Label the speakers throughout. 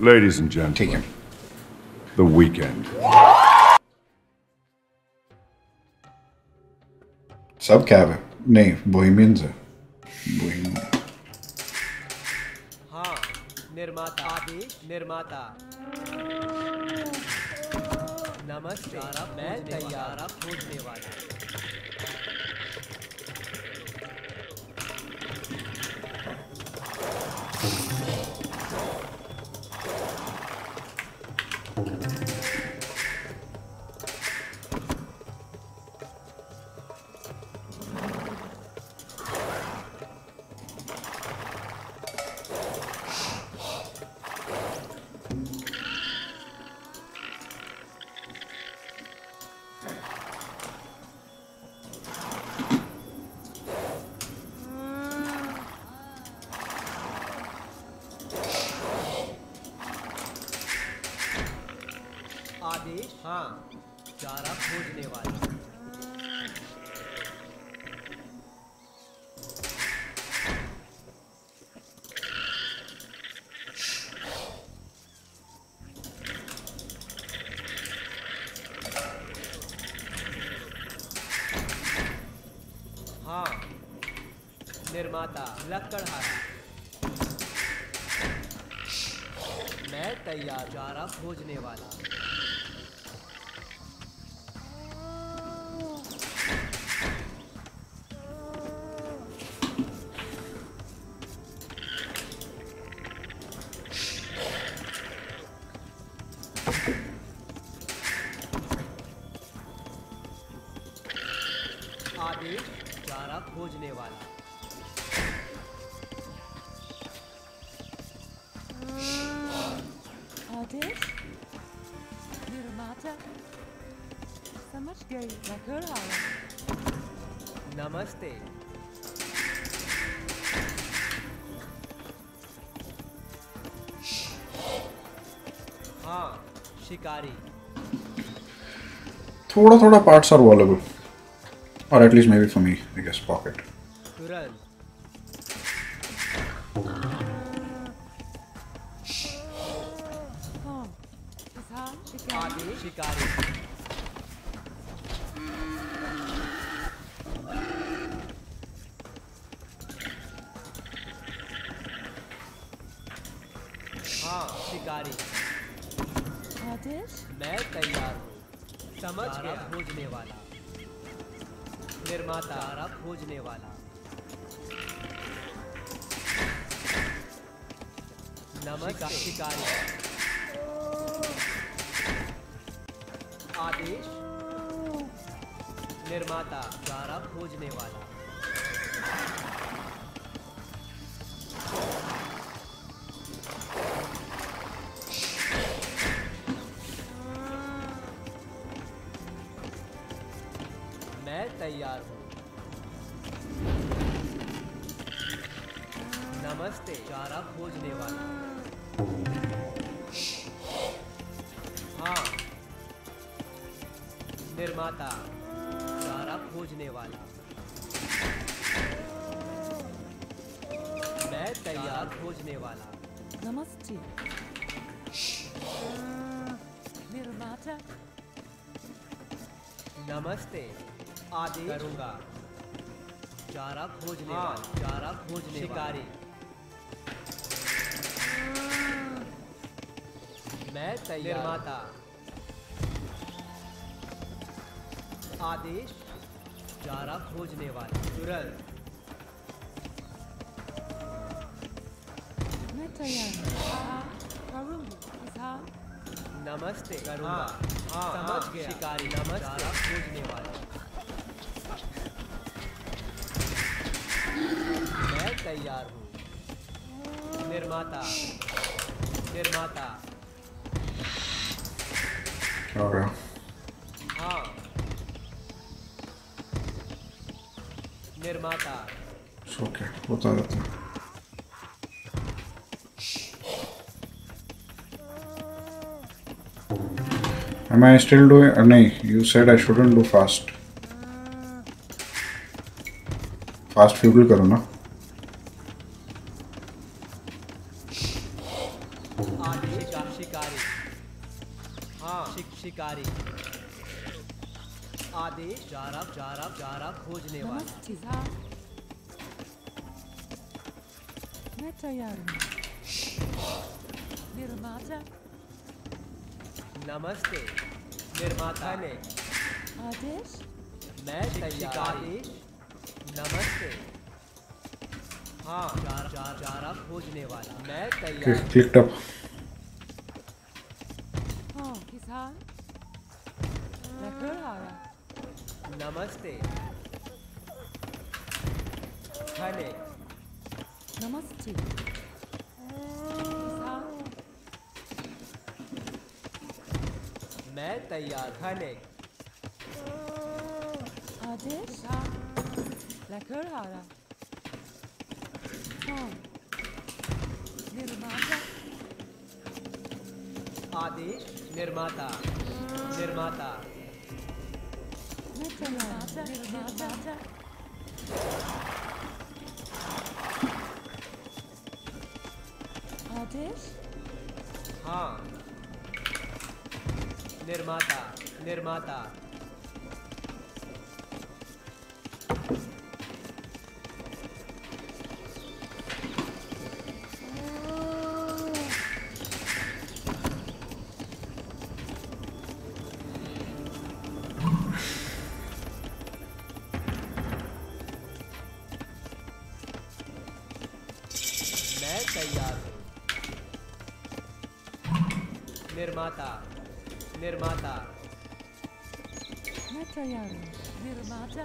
Speaker 1: Ladies and
Speaker 2: ठीक है।
Speaker 1: gentlemen, the weekend.
Speaker 2: सब कैब है, नहीं बोहेमियंस है। बोहेमियन।
Speaker 3: हाँ, निर्माता आदेश निर्माता। नमस्ते, मैं तैयार खोजने वाला। आदेश हाँ, चारा खोजने वाला। हाँ, निर्माता लकड़हारा। मैं तैयार, चारा खोजने वाला। आदेश चारा खोजने वाला।
Speaker 4: आदेश निर्माता समझ गई लकड़हारा।
Speaker 3: नमस्ते। हाँ, शिकारी।
Speaker 2: थोड़ा थोड़ा parts are wallable, or at least maybe for me, I guess pocket.
Speaker 3: तुरंत।
Speaker 4: हाँ, किसान शिकारी।
Speaker 3: आदेश शिकारी। हाँ, शिकारी।
Speaker 4: आदेश
Speaker 3: मैं तैयार हूँ। समझ गया। खोजने वाला। निर्माता चारा खोजने वाला। नमस्ते शिकारी। आदेश निर्माता चारा खोजने वाला। मैं तैयार हूँ। नमस्ते चारा खोजने वाला। हाँ, निर्माता चारा खोजने वाला। मैं तैयार खोजने वाला।
Speaker 4: नमस्ते निर्माता।
Speaker 3: नमस्ते आदेश करूंगा। चारा खोजने वाला। चारा खोजने शिकारी। मैं तैयार। निर्माता आदेश चारा खोजने वाला। तुरंत।
Speaker 4: मैं तैयार हूँ। करूँगी किसान।
Speaker 3: नमस्ते करूंगा। हाँ, समझ गया। शिकारी नमस्ते। चारा खोजने वाला। मैं तैयार हूँ। निर्माता निर्माता।
Speaker 2: क्या हो गया?
Speaker 3: हाँ, निर्माता।
Speaker 2: ओके, होता रहता है। Am I still doing? नहीं, you said I shouldn't do fast. Fast fuel करो ना.
Speaker 3: आदेश शिकारी आदेश चारा खोजने वाला
Speaker 4: नमस्ते साहब मैं तैयार हूँ निर्माता
Speaker 3: नमस्ते निर्माता ने
Speaker 4: आदेश
Speaker 3: मैं तैयार आदेश नमस्ते हाँ चारा खोजने वाला मैं तैयार
Speaker 2: Okay, clicked up.
Speaker 4: हाँ किसान लकड़ आया
Speaker 3: नमस्ते खने
Speaker 4: नमस्ते किसान
Speaker 3: मैं तैयार खने
Speaker 4: आदेश हाँ लकड़ आया हाँ निर्माता
Speaker 3: आदेश निर्माता निर्माता
Speaker 4: मैं तैयार निर्माता आदेश
Speaker 3: हाँ निर्माता निर्माता मैं तैयार हूँ निर्माता निर्माता
Speaker 4: मैं तैयार हूँ निर्माता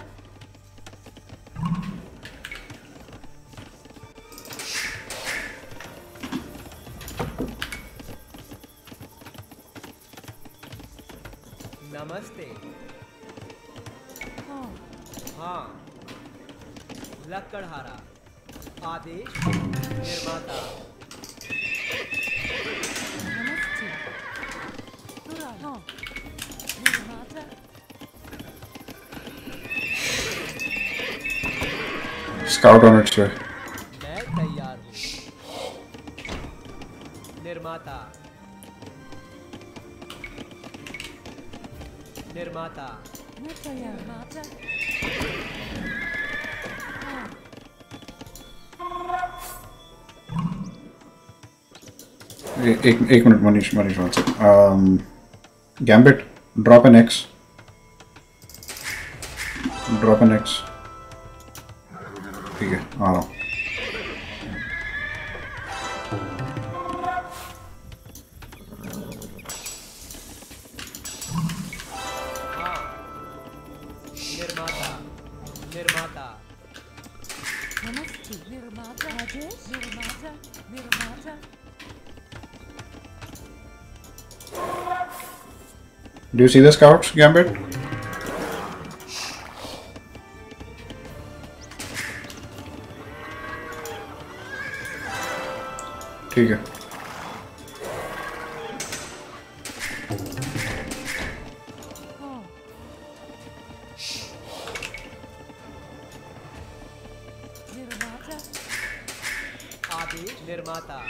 Speaker 3: नमस्ते
Speaker 4: हाँ
Speaker 3: हाँ लकड़हारा आदेश निर्माता
Speaker 4: नमस्ते तुरा हाँ निर्माता
Speaker 2: Scout on its way.
Speaker 3: मैं तैयार हूँ निर्माता निर्माता
Speaker 4: मैं तैयार निर्माता हाँ
Speaker 2: एक minute Manish one second. Gambit, drop an X. Drop an X. ठीक है आ रहा हूँ.
Speaker 3: हाँ निर्माता निर्माता
Speaker 4: नमस्ते निर्माता आदेश निर्माता निर्माता
Speaker 2: Do you see the scouts, Gambit? ठीक है.
Speaker 4: हाँ निर्माता
Speaker 3: आदेश निर्माता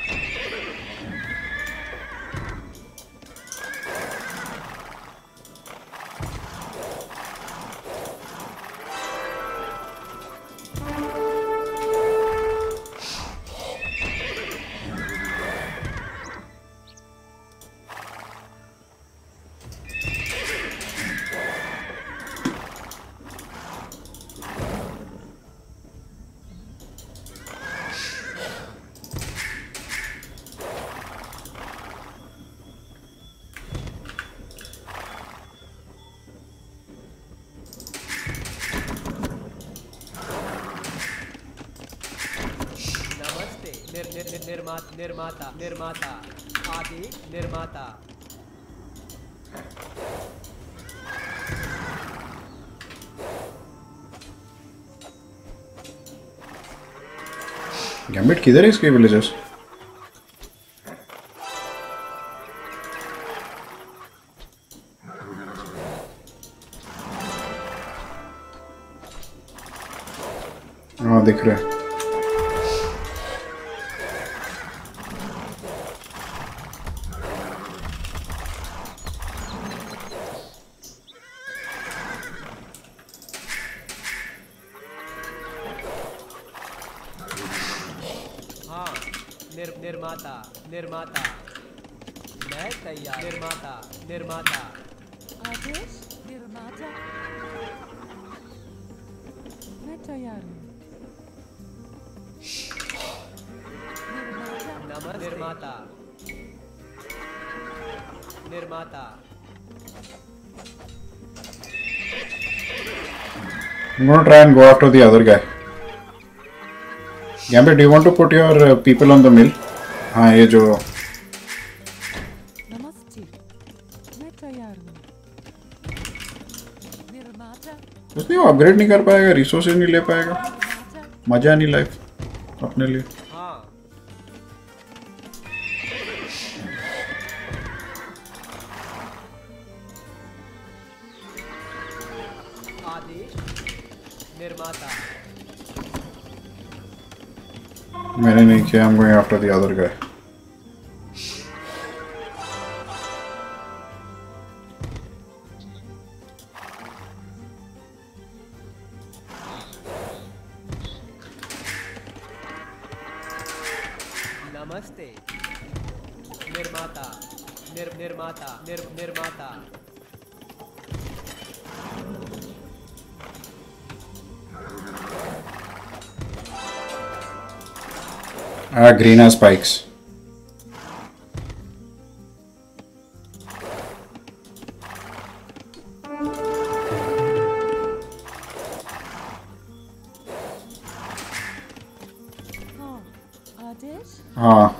Speaker 3: नमस्ते निर्माता निर्माता आदेश निर्माता
Speaker 2: Gambit किधर है इसके villages? हाँ दिख रहा है.
Speaker 3: निर्माता निर्माता मैं तैयार निर्माता निर्माता
Speaker 4: आदेश निर्माता मैं तैयार हूँ निर्माता
Speaker 3: निर्माता निर्माता
Speaker 2: I'm going to try and go after the other guy. Gambit, do you want to put your people on the mill? हाँ ये जो
Speaker 4: नमस्ते मैं तैयार हूँ निर्माता
Speaker 2: उसने वो अपग्रेड नहीं कर पाएगा, रिसोर्सेज नहीं ले पाएगा,
Speaker 4: निर्माता
Speaker 2: मजा नहीं लाइफ अपने लिए.
Speaker 3: हाँ आदेश निर्माता
Speaker 2: मैंने नहीं किया. I'm going after the other guy.
Speaker 3: नमस्ते निर्माता निर्माता निर्माता
Speaker 2: Green has spikes.
Speaker 4: हाँ आदेश
Speaker 2: हाँ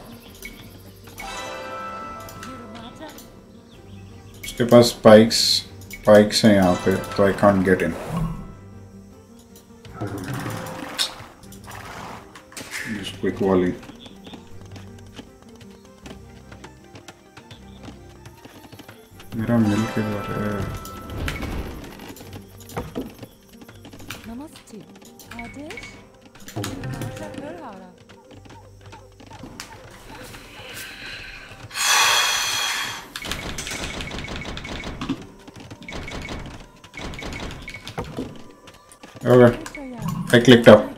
Speaker 4: निर्माता
Speaker 2: उसके पास स्पाइक्स हैं यहाँ पे, तो I can't get in. Just quick volley. मेरा मिल किधर है?
Speaker 4: नमस्ते आदेश निर्माता कर हारा
Speaker 2: Okay,
Speaker 4: मैं तैयार हूँ
Speaker 2: I clicked up.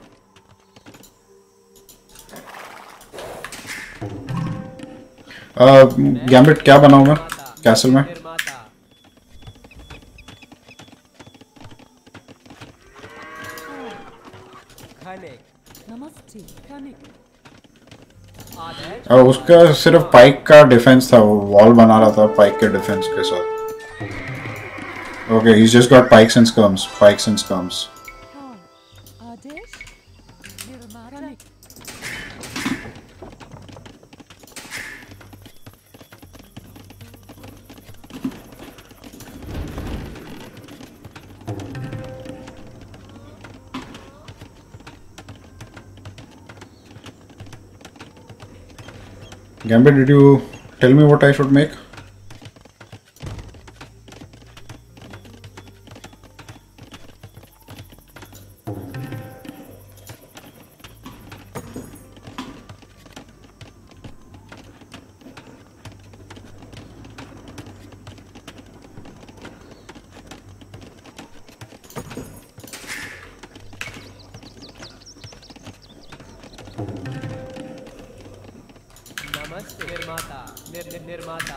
Speaker 2: गैम्बिट क्या बनाऊँ मैं कैसल में?
Speaker 3: निर्माता खनिक
Speaker 4: नमस्ते खनिक
Speaker 3: आदेश
Speaker 2: उसका सिर्फ पाइक का डिफेंस था, वो वॉल बना रहा था पाइक के डिफेंस के साथ. Okay, he's just got pikes and skirms.
Speaker 4: हाँ आदेश निर्माता खनिक
Speaker 2: Gambit, did you tell me what I should make?
Speaker 3: नमस्ते निर्माता निर्माता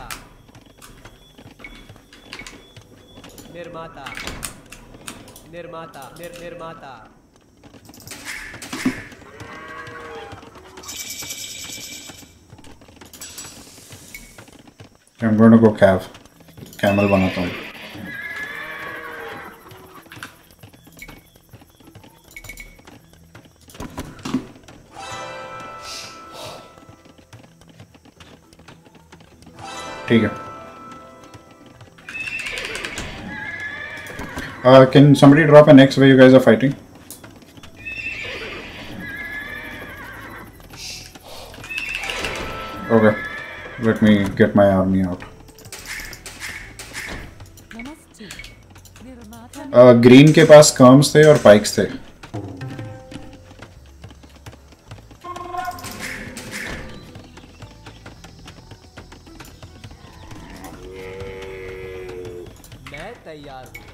Speaker 3: निर्माता निर्माता निर्माता
Speaker 2: I'm going to go camel बनाता हूँ. ठीक है. Can somebody drop an X where you guys are fighting? Okay, let me get my army out.
Speaker 4: नमस्ते निर्माता
Speaker 2: ग्रीन के पास स्कर्म्स थे और पाइक्स थे.
Speaker 3: मैं तैयार हूँ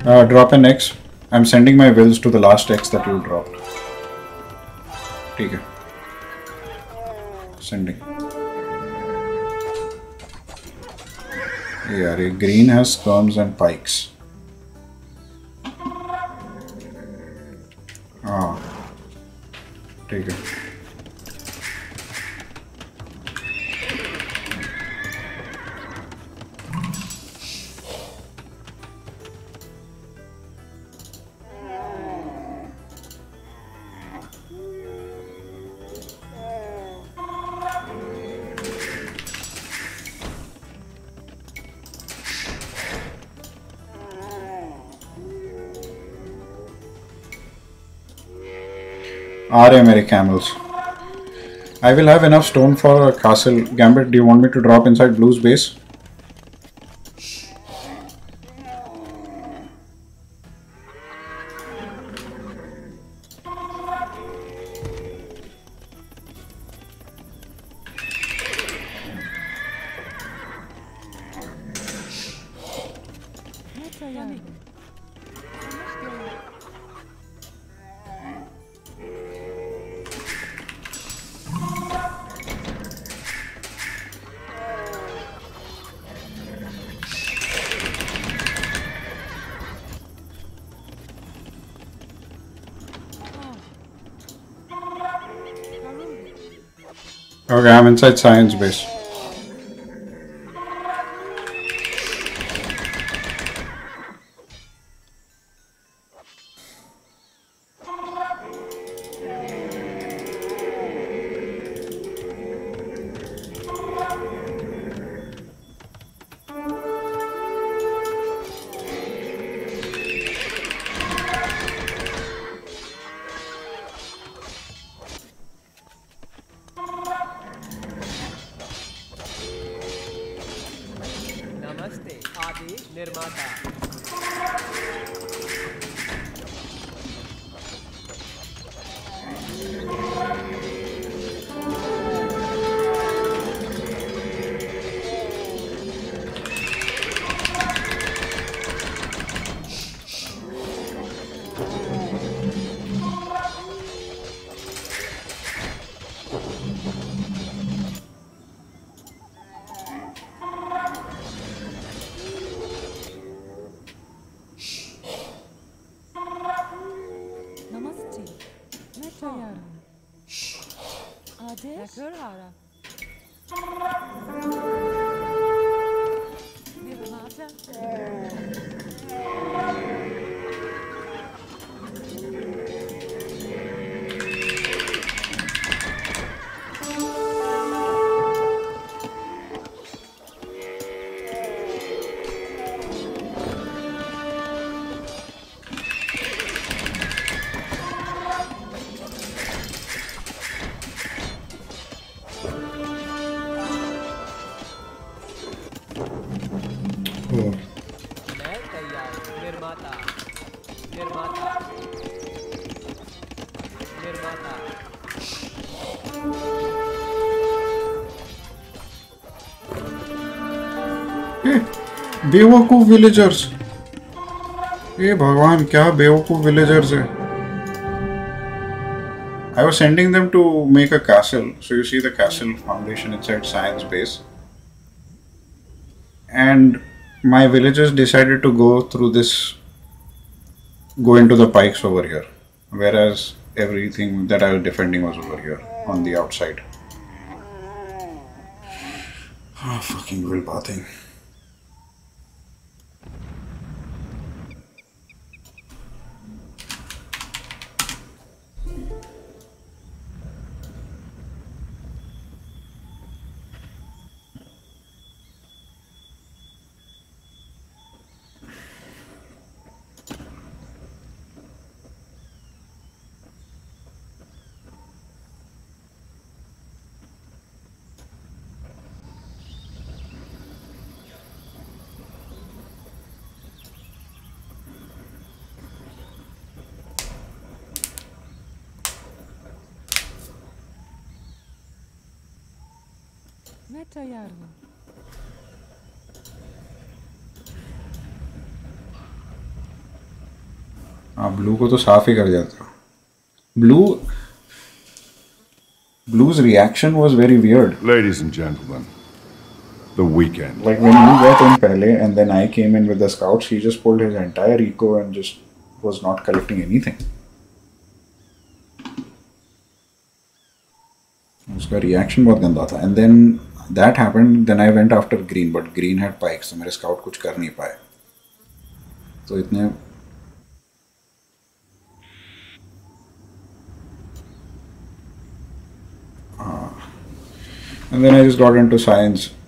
Speaker 2: Drop an X. I'm sending my wills to the last X that you dropped. ठीक है. Sending. यार ये green has skirms and pikes. हाँ. ठीक है. आ रहे हैं मेरे camels. I will have enough stone for a castle. Gambit, do you want me to drop inside Blue's base?
Speaker 4: मैं तैयार हूँ समझ गई करूँगी
Speaker 2: Okay, I'm inside science base.
Speaker 3: नमस्ते आदेश निर्माता
Speaker 4: नमस्ते मैं तैयार हूँ आदेश Hara. निर्माता
Speaker 3: मैं तैयार निर्माता निर्माता निर्माता
Speaker 2: बेवकूफ विलेजर्स. ये भगवान क्या बेवकूफ विलेजर्स है. I was sending them to make a castle. So you see the castle foundation inside science base. And my villagers decided to go through this, go into the pikes over here. Whereas everything that I was defending was over here on the outside. Ah, fucking will bathing.
Speaker 4: मैं तैयार हूँ
Speaker 2: हाँ blue को तो साफ ही कर जाता. Blue's reaction was very weird.
Speaker 1: Ladies and gentlemen, the weekend.
Speaker 2: Like when you got in pehle and then I came in with the scouts, he just pulled his entire eco and just was not collecting anything. उसका reaction बहुत गंदा था. And then that happened. Then I went after green, but green had pikes, so मेरे scout कुछ कर नहीं पाए. तो इतने and then I just got into science.